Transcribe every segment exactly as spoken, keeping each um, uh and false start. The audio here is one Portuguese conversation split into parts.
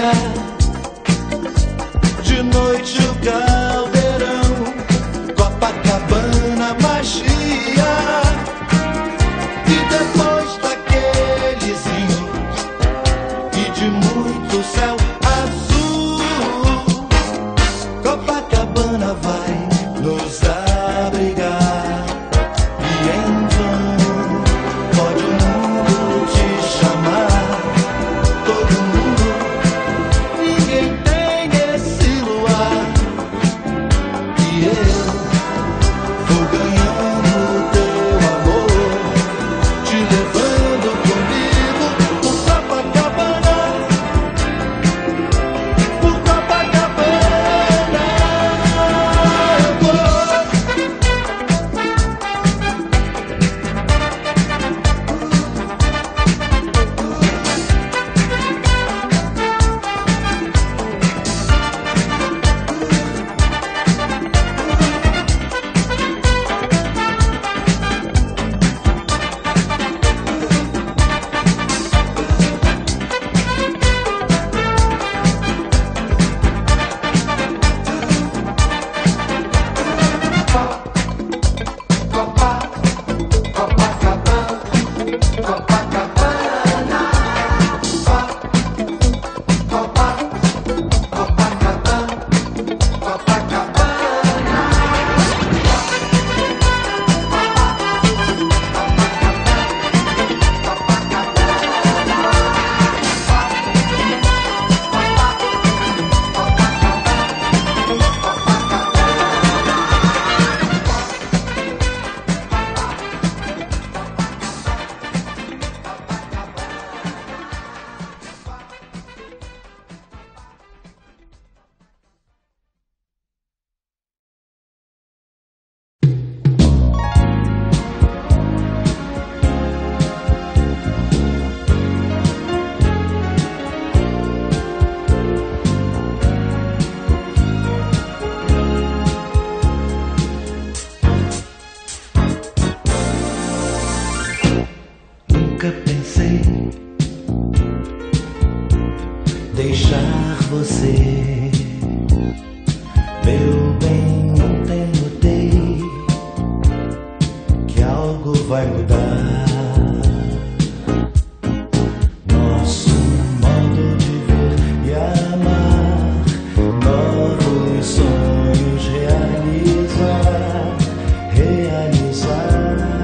dia, de noite o caldeirão, Copacabana magia. E depois daqueles hinos e de muito céu azul, Copacabana vai nos abrigar. E então pode o mundo te chamar, todo mundo, ninguém tem esse luar. E eu vou ganhando teu amor, te levando comigo por Copacabana, por Copacabana eu vou. Nunca pensei deixar você, meu bem, ontem notei que algo vai mudar. Nosso modo de ver e amar, novos sonhos realizar, realizar.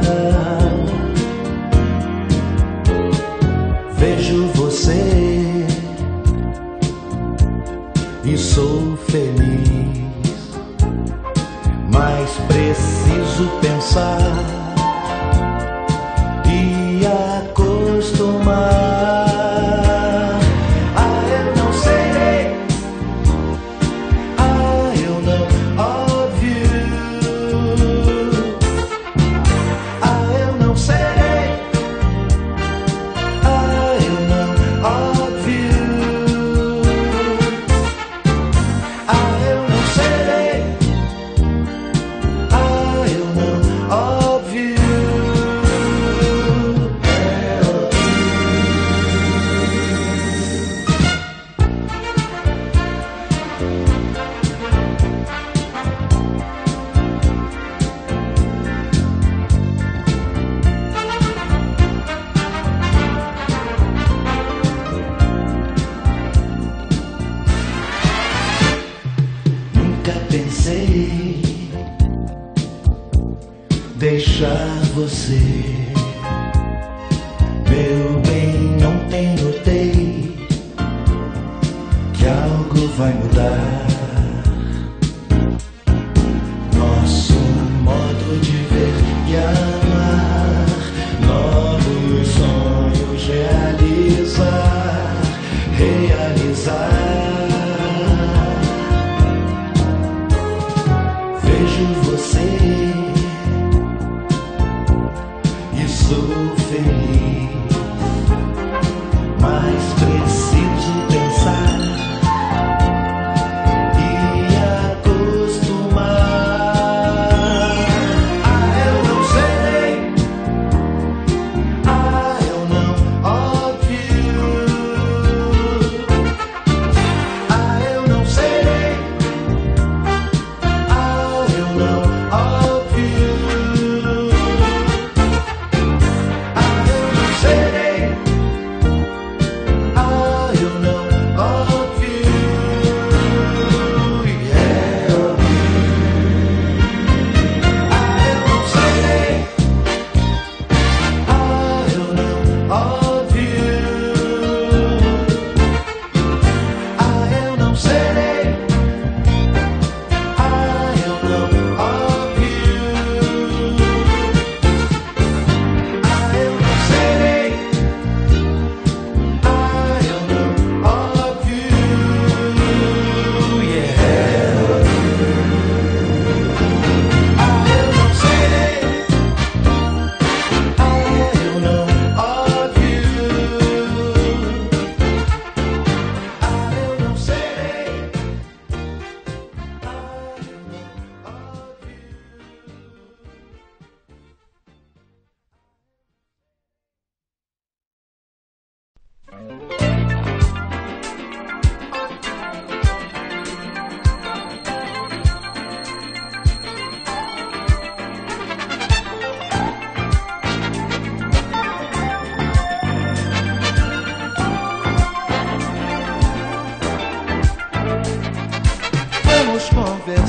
Vejo você e sou feliz, mas preciso pensar e acostumar. Ah, eu não sei, ah, eu não, óbvio. Ah, eu não sei, pensei deixar você, meu bem, ontem notei que algo vai mudar. Nosso modo de ver e amar, novos sonhos realizar, realizar. Vejo você e sou feliz, mas preciso pensar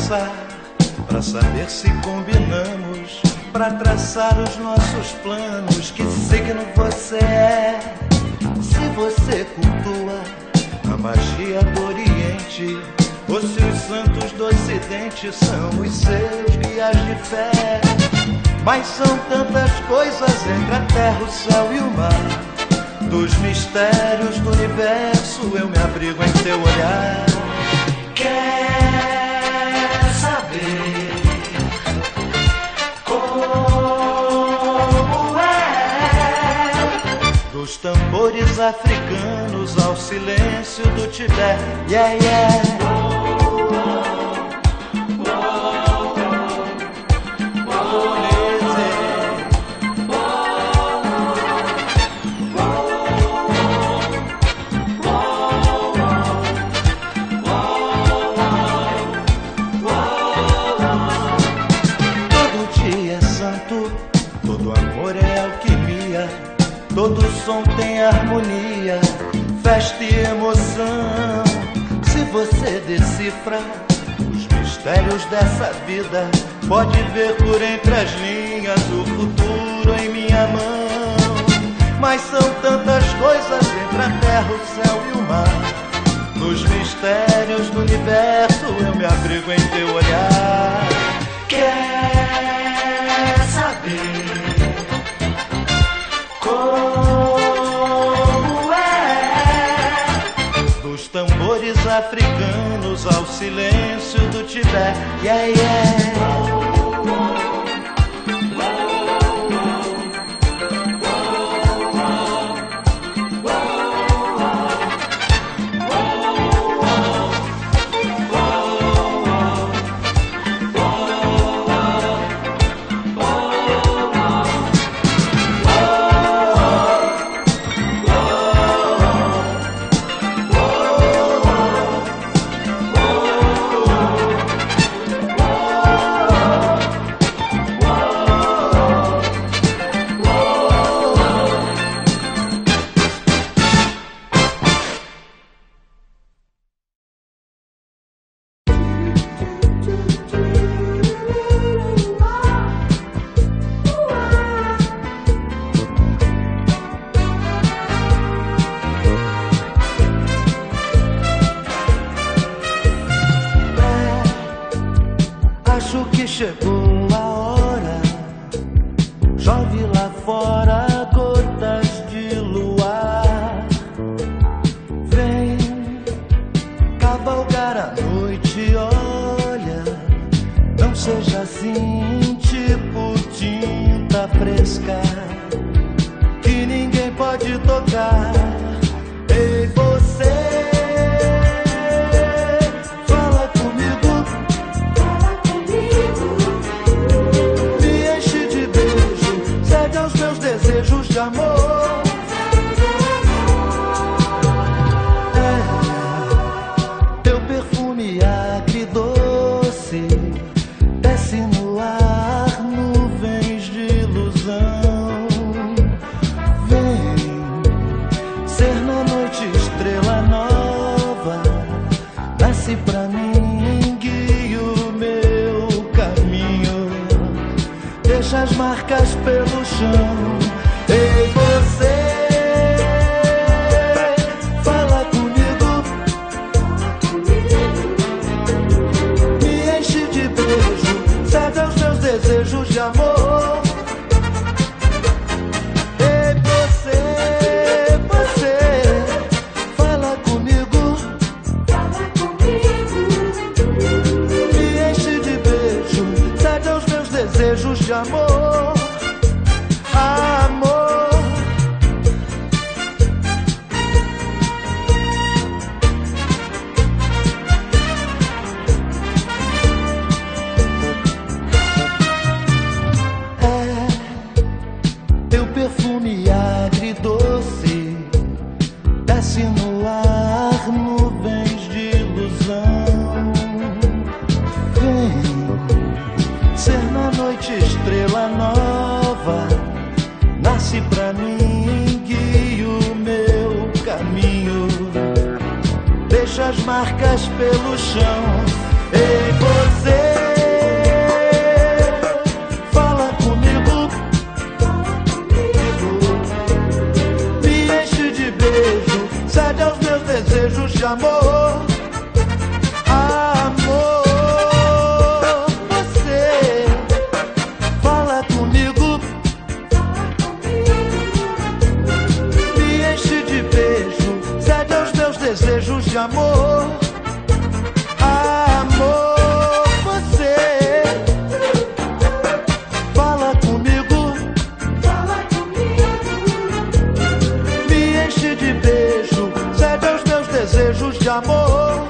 conversar, pra saber se combinamos, pra traçar os nossos planos. Que signo você é? Se você cultua a magia do Oriente, ou se os santos do Ocidente são os seus guias de fé. Mas são tantas coisas entre a terra, o céu e o mar. Dos mistérios do universo eu me abrigo em teu olhar. Quer saber como é? Dos tambores africanos ao silêncio do Tibete. Yeah, yeah. Todo som tem harmonia, festa e emoção. Se você decifra os mistérios dessa vida, pode ver por entre as linhas o futuro em minha mão. Mas são tantas coisas entre a terra, o céu e o mar. Nos mistérios do universo eu me abrigo em teu olhar. Quer saber como é? Dos tambores africanos ao silêncio do Tibete. Yeah, yeah. Acho que chegou a hora, chove lá fora gotas de luar. Vem cavalgar a noite, olha, não seja assim, tipo tinta fresca, que ninguém pode tocar. Ei, você, desejos de amor. É, teu perfume agridoce desce no ar, nuvens de ilusão. Vem ser na noite estrela nova, nasce pra mim, guia o meu caminho, deixa as marcas pelo chão. Ei, você, fala comigo, me enche de beijo, cede aos meus desejos de amor. Ei, você, você, fala comigo, me enche de beijo, cede aos meus desejos de amor. Amor. Teu perfume agridoce desce no ar, nuvens de ilusão. Vem ser na noite estrela nova, nasce pra mim, guia o meu caminho, deixa as marcas pelo chão. Ei, você, fala comigo, me enche de beijo, cede aos meus desejos de amor. Amor, você, fala comigo, me enche de beijo, cede aos meus desejos de amor. Amor, você, fala comigo, me enche de beijo, cede aos meus desejos de amor.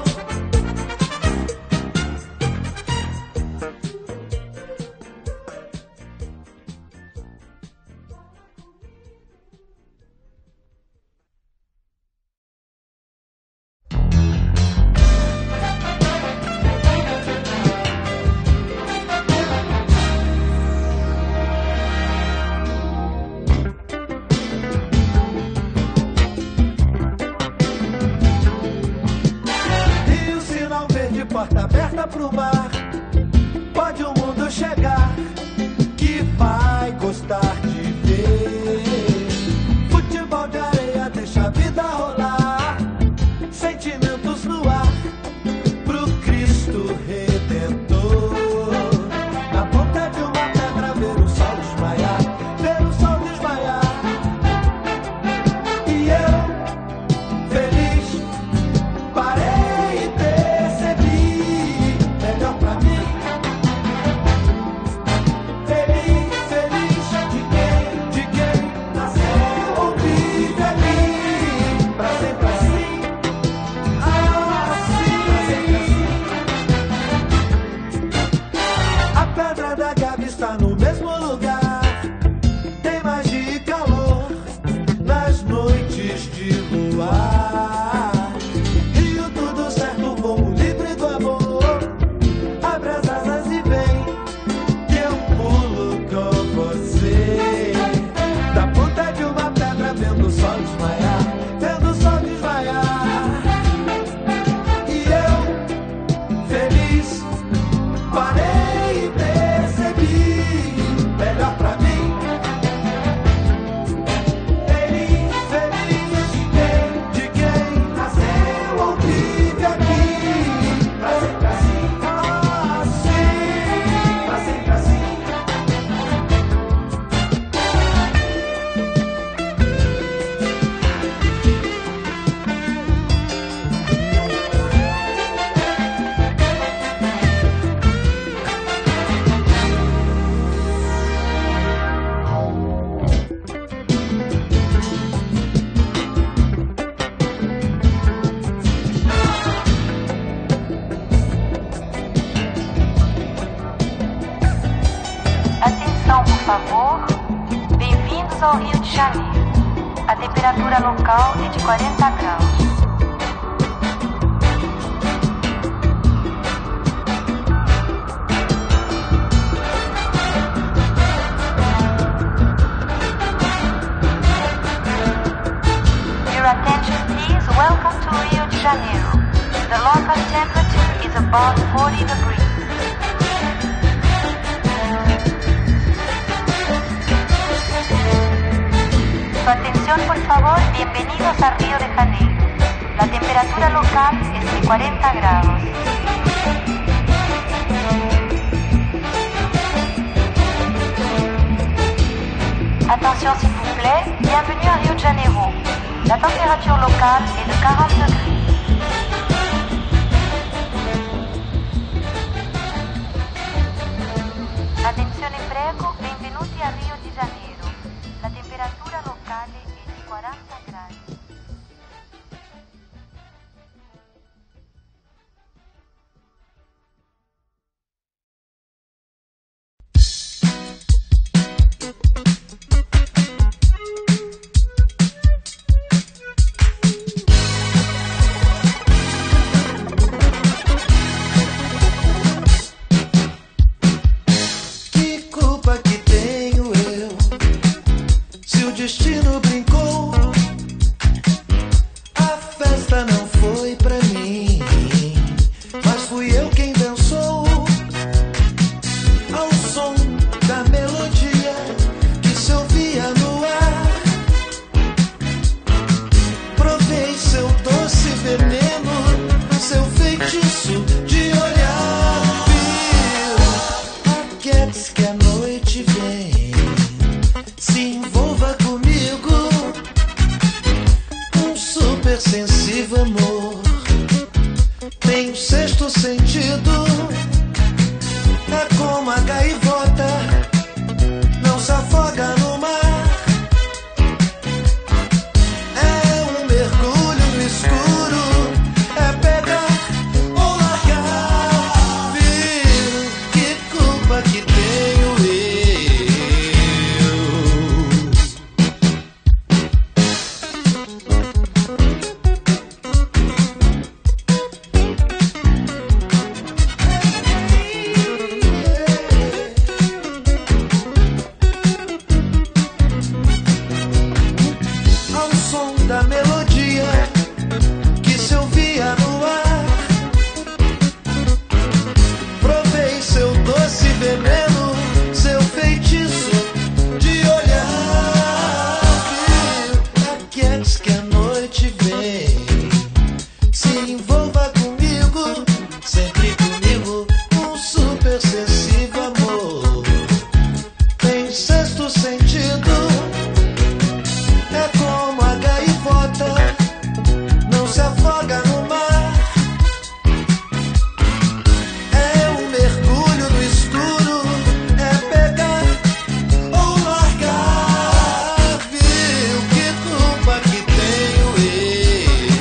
Porta aberta pro mar, pode o mundo chegar, que vai gostar de ver. Futebol de areia deixa a vida rolar, sentimentos no ar, pro Cristo Redentor. Na ponta de uma pedra ver o sol desmaiar, ver o sol desmaiar. E eu, feliz, parei. Está no mesmo lugar, tem magia e calor nas noites de luar. Rio tudo certo, voo livre do amor. Abre as asas e vem, que eu pulo com você. Da ponta de uma pedra vendo o sol desmaiar, vendo o sol desmaiar. E eu, feliz, parei e percebi. Melhor pra mim, feliz, feliz de quem, de quem nasceu ou vive aqui. Pra sempre assim, assim, pra sempre assim. Atenção, por favor. Bem-vindos ao Rio de Janeiro. A temperatura local é de quarenta graus. Your attention please. Welcome to Rio de Janeiro. The local temperature is about forty degrees. Su atención, por favor, bienvenidos a Río de Janeiro. La temperatura local es de cuarenta grados. Attention s'il vous plaît, bienvenue à Rio de Janeiro. La température locale est de quarante degrés. Attenzione prego, benvenuti a Rio de Janeiro. La temperatura locale è di quaranta gradi. Que culpa que tenho eu super sensível, amor. Tem um sexto sentido. É como a gaivota, não se afoga no mar. É um mergulho no escuro, é pegar ou largar. Viu que culpa que tenho eu? Ao som da melodia que se ouvia no ar, provei seu doce veneno, seu feitiço de olhar. Viu, queres que a noite vem, se envolva comigo, sempre comigo, um super sensível amor. Tem sexto sentido, é como a gaivota, não se afoga no mar. É um mergulho no escuro, é pegar ou largar. Viu que culpa que tenho eu?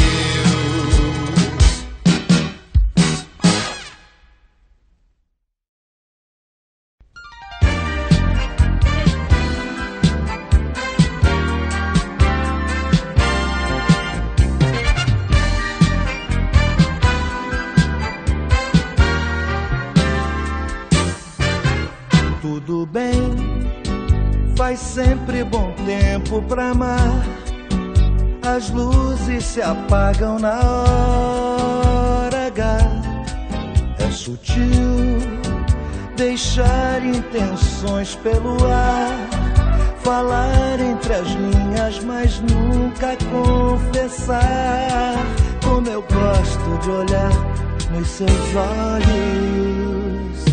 Tudo bem, faz sempre bom tempo pra amar. As luzes se apagam na hora H. É sutil deixar intenções pelo ar, falar entre as linhas, mas nunca confessar. Como eu gosto de olhar nos seus olhos.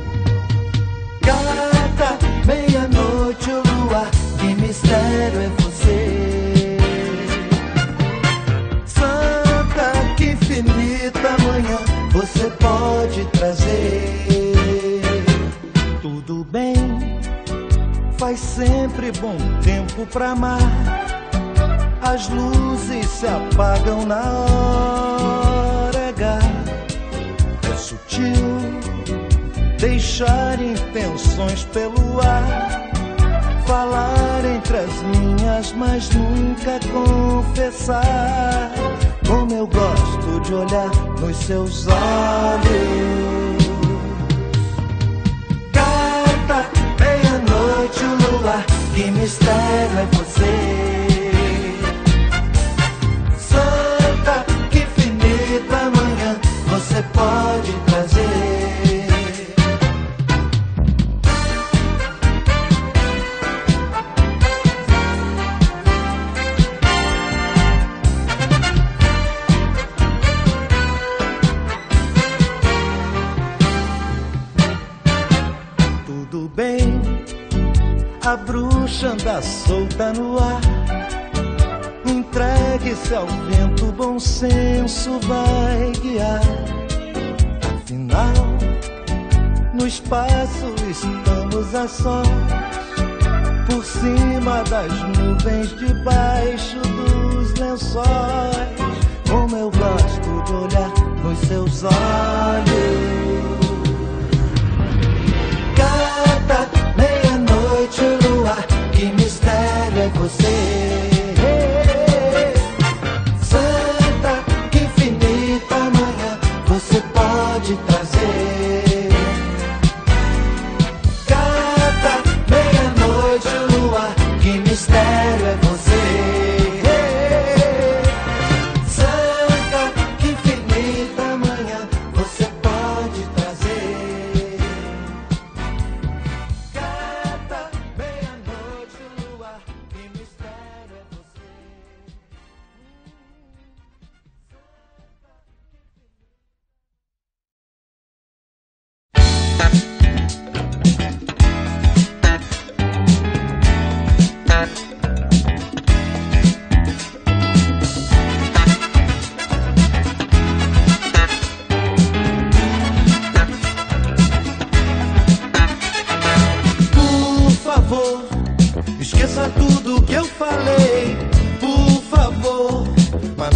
Gata, meia-noite o luar, que mistério é você? Santa, que infinita manhã você pode trazer. Tudo bem, faz sempre bom tempo pra amar. As luzes se apagam na hora H. É sutil deixar intenções pelo ar, falar entre as linhas, mas nunca confessar. Como eu gosto de olhar nos seus olhos. Gata, meia-noite o luar, que mistério é você? Santa, que infinita manhã você pode trazer. Tudo bem, a bruxa anda solta no ar. Entregue-se ao vento, bom senso vai guiar. Afinal, no espaço estamos a sós, por cima das nuvens, debaixo dos lençóis. Como eu gosto de olhar nos seus olhos. Gata, meia-noite o luar, que mistério é você? Santa, que infinita manhã você pode trazer. Gata, meia-noite o luar, que mistério é você?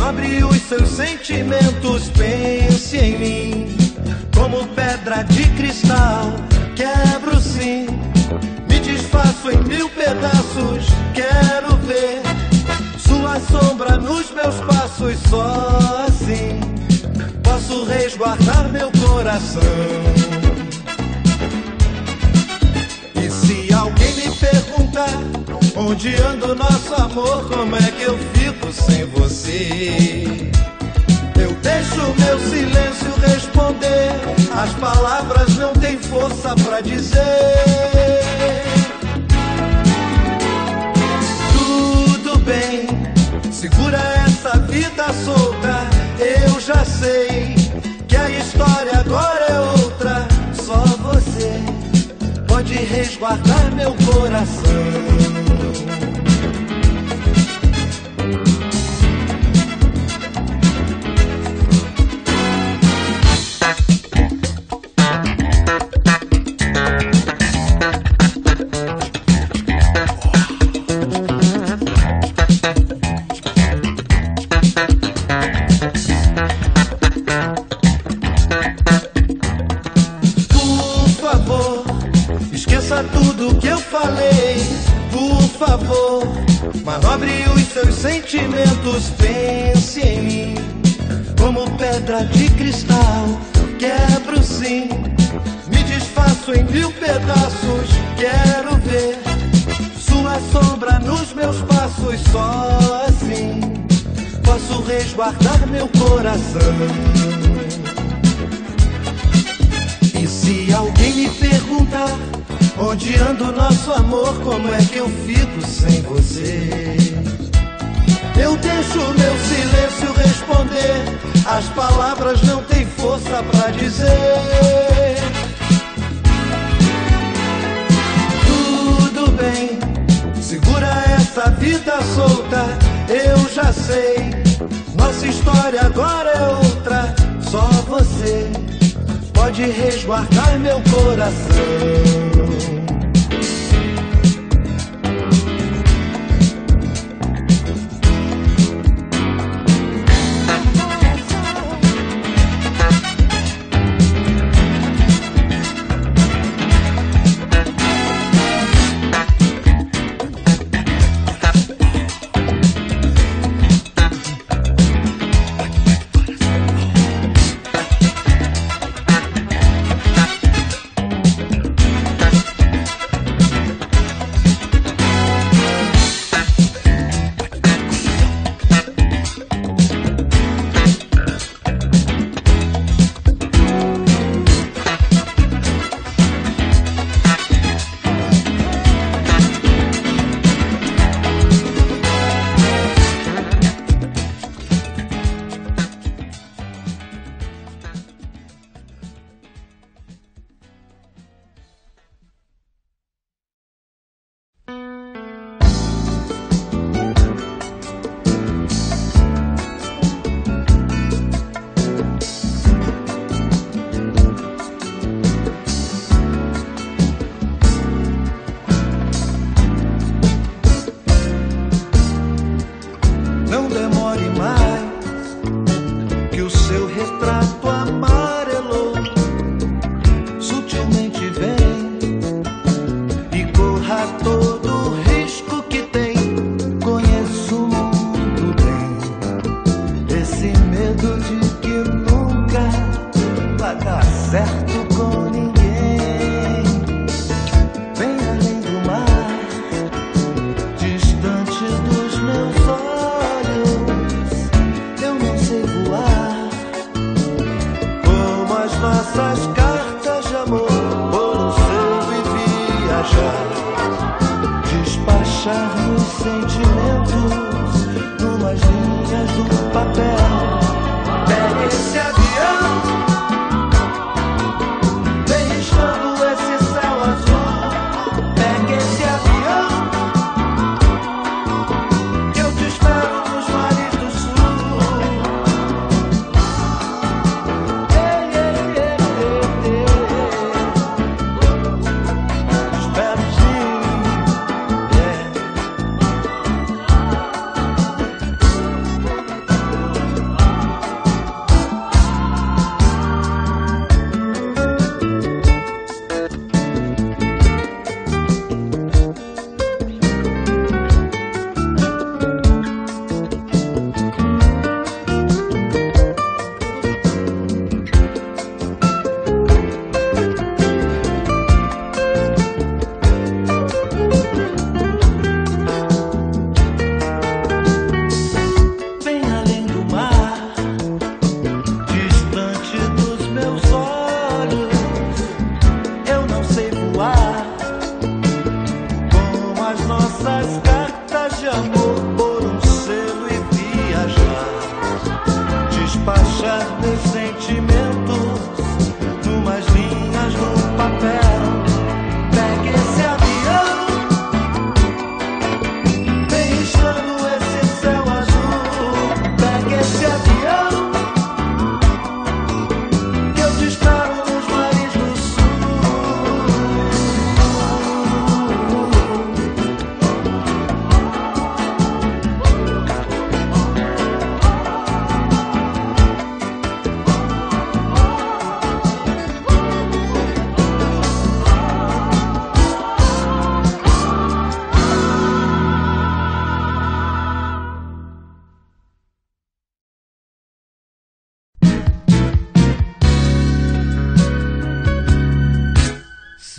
Manobre os seus sentimentos, pense em mim. Como pedra de cristal, quebro sim. Me desfaço em mil pedaços, quero ver sua sombra nos meus passos, só assim posso resguardar meu coração. E se alguém me perguntar onde anda o nosso amor, como é que eu fico sem você? Eu deixo meu silêncio responder, as palavras não têm força pra dizer. Tudo bem, segura essa vida solta. Eu já sei que a história agora é outra. Só você pode resguardar meu coração. Manobre os seus sentimentos, pense em mim. Como pedra de cristal, quebro sim. Me desfaço em mil pedaços, quero ver sua sombra nos meus passos, só assim posso resguardar meu coração. E se alguém me perguntar onde anda o nosso amor, como é que eu fico sem você? Eu deixo meu silêncio responder, as palavras não têm força pra dizer. Tudo bem, segura essa vida solta. Eu já sei, nossa história agora é outra. Só você pode resguardar meu coração.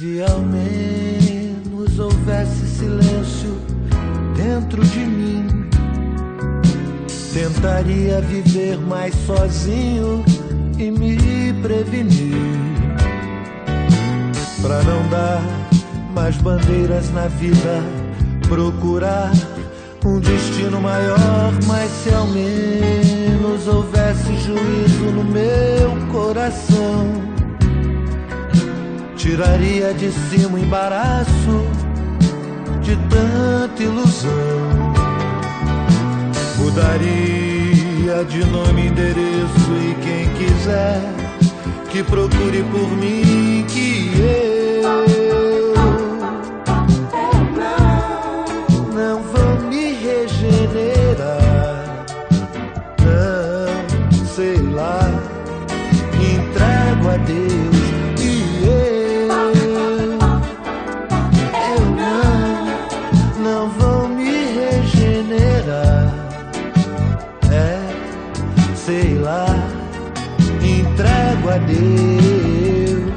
Se ao menos houvesse silêncio dentro de mim, tentaria viver mais sozinho e me prevenir, pra não dar mais bandeiras na vida, procurar um destino maior. Mas se ao menos houvesse juízo no meu coração, tiraria de cima o embaraço de tanta ilusão. Mudaria de nome e endereço, e quem quiser que procure por mim, que eu não vou me regenerar. Não, sei lá, entrego a Deus. Sei lá, entrego a Deus.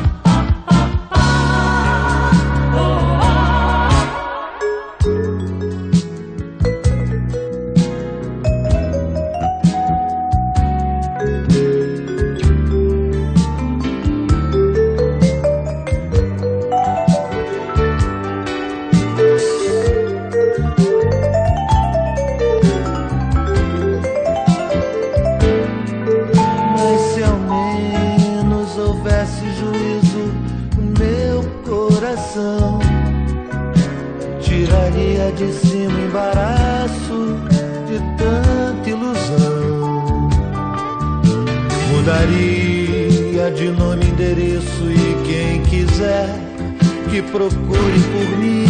Tiraria de cima o embaraço de tanta ilusão. Mudaria de nome e endereço, e quem quiser que procure por mim,